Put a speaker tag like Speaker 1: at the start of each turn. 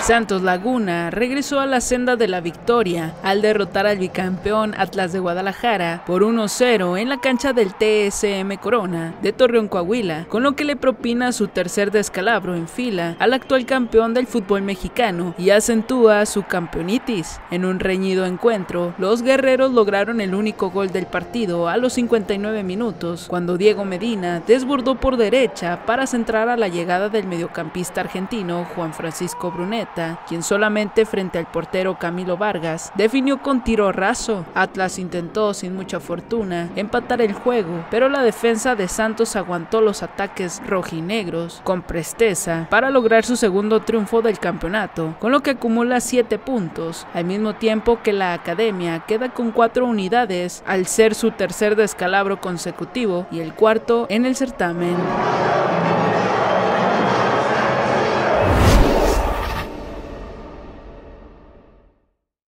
Speaker 1: Santos Laguna regresó a la senda de la victoria al derrotar al bicampeón Atlas de Guadalajara por 1-0 en la cancha del TSM Corona de Torreón, Coahuila, con lo que le propina su tercer descalabro en fila al actual campeón del fútbol mexicano y acentúa su campeonitis. En un reñido encuentro, los guerreros lograron el único gol del partido a los 59 minutos, cuando Diego Medina desbordó por derecha para centrar a la llegada del mediocampista argentino Juan Francisco Bruneta, quien solamente frente al portero Camilo Vargas definió con tiro raso. Atlas intentó sin mucha fortuna empatar el juego, pero la defensa de Santos aguantó los ataques rojinegros con presteza para lograr su segundo triunfo del campeonato, con lo que acumula 7 puntos, al mismo tiempo que la academia queda con 4 unidades al ser su tercer descalabro consecutivo y el cuarto en el certamen.